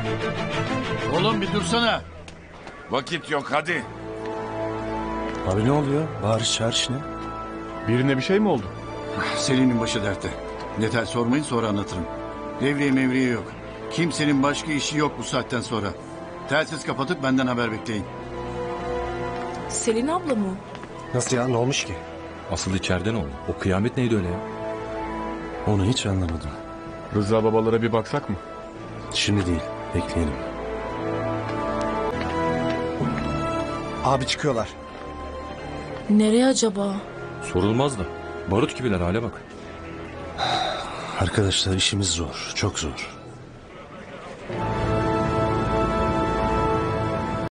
Oğlum bir dursana. Vakit yok hadi. Abi ne oluyor? Bağırış çağırış ne? Birine bir şey mi oldu? Selin'in başı dertte. Detay sormayın, sonra anlatırım. Devriye mevriye yok. Kimsenin başka işi yok bu saatten sonra. Telsiz kapatıp benden haber bekleyin. Selin abla mı? Nasıl ya, ne olmuş ki? Asıl içeride ne oldu? O kıyamet neydi öyle ya? Onu hiç anlamadım. Rıza babalara bir baksak mı? Şimdi değil, bekleyelim. Abi çıkıyorlar. Nereye acaba? Sorulmaz da. Barut gibiler hale bak. Arkadaşlar işimiz zor, çok zor.